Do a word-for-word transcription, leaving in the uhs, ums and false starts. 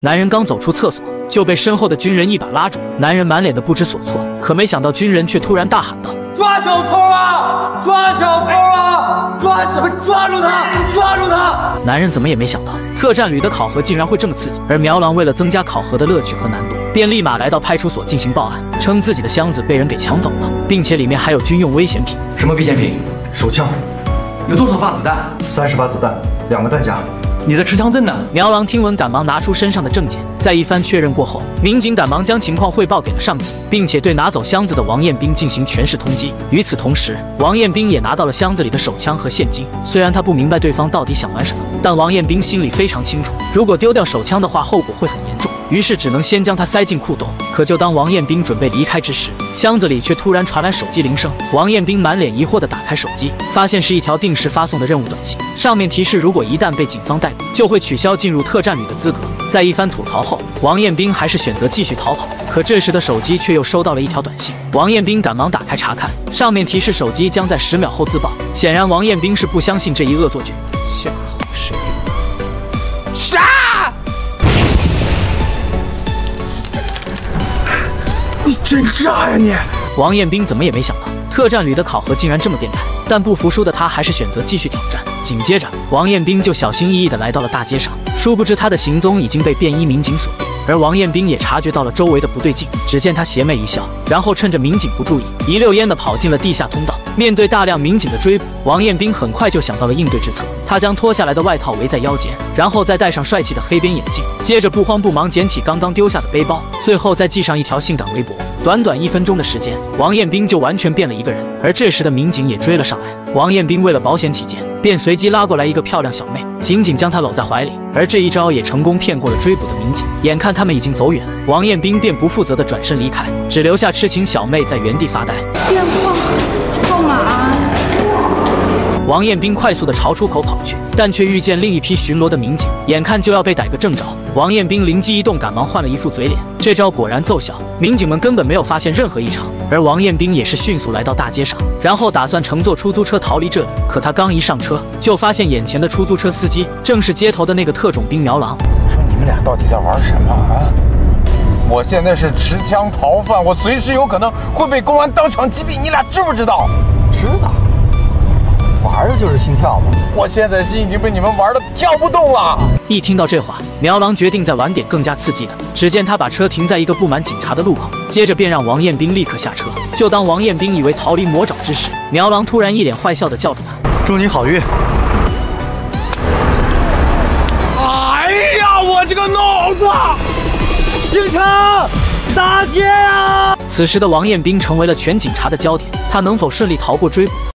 男人刚走出厕所，就被身后的军人一把拉住。男人满脸的不知所措，可没想到军人却突然大喊道：“ 抓小偷啊！抓小偷啊！抓什么？抓住他！抓住他！” 男人怎么也没想到，特战旅的考核竟然会这么刺激。而苗郎为了增加考核的乐趣和难度，便立马来到派出所进行报案，称自己的箱子被人给抢走了，并且里面还有军用危险品。 什么危险品？手枪。有多少发子弹？ 三十发子弹，两个弹夹。 你的持枪证呢？ 苗郎听闻，赶忙拿出身上的证件，在一番确认过后，民警赶忙将情况汇报给了上级，并且对拿走箱子的王彦斌进行全市通缉。与此同时，王彦斌也拿到了箱子里的手枪和现金。虽然他不明白对方到底想玩什么，但王彦斌心里非常清楚，如果丢掉手枪的话，后果会很严重。于是只能先将它塞进裤兜。可就当王彦斌准备离开之时，箱子里却突然传来手机铃声。王彦斌满脸疑惑地打开手机，发现是一条定时发送的任务短信，上面提示如果一旦被警方逮捕，就会取消进入特战旅的资格。在一番吐槽后，王彦斌还是选择继续逃跑。可这时的手机却又收到了一条短信，王彦斌赶忙打开查看，上面提示手机将在十秒后自爆。显然王彦斌是不相信这一恶作剧。 吓唬谁？ 杀！你真渣呀你！ 王彦斌怎么也没想到，特战旅的考核竟然这么变态。但不服输的他还是选择继续挑战。紧接着，王彦斌就小心翼翼地来到了大街上，殊不知他的行踪已经被便衣民警锁定。而王彦斌也察觉到了周围的不对劲，只见他邪魅一笑，然后趁着民警不注意，一溜烟地跑进了地下通道。面对大量民警的追捕，王彦斌很快就想到了应对之策。他将脱下来的外套围在腰间，然后再戴上帅气的黑边眼镜，接着不慌不忙捡起刚刚丢下的背包，最后再系上一条性感围脖。短短一分钟的时间，王彦斌就完全变了一个人。而这时的民警也追了上来，王彦斌为了保险起见，便随机拉过来一个漂亮小妹，紧紧将她搂在怀里。而这一招也成功骗过了追捕的民警。眼看他们已经走远，王彦斌便不负责地转身离开，只留下痴情小妹在原地发呆。 电话号码。 王彦斌快速地朝出口跑去，但却遇见另一批巡逻的民警，眼看就要被逮个正着。王彦斌灵机一动，赶忙换了一副嘴脸，这招果然奏效，民警们根本没有发现任何异常。而王彦斌也是迅速来到大街上，然后打算乘坐出租车逃离这里。可他刚一上车，就发现眼前的出租车司机正是街头的那个特种兵苗郎。 说你们俩到底在玩什么啊？我现在是持枪逃犯，我随时有可能会被公安当场击毙，你俩知不知道？ 知道。玩的就是心跳嘛！ 我现在心已经被你们玩的跳不动了。 一听到这话，苗郎决定再玩点更加刺激的。只见他把车停在一个布满警察的路口，接着便让王彦斌立刻下车。就当王彦斌以为逃离魔爪之时，苗郎突然一脸坏笑地叫住他：“ 祝你好运！” 哎呀，我这个脑子！警察，打劫啊！ 此时的王彦斌成为了全警察的焦点，他能否顺利逃过追捕？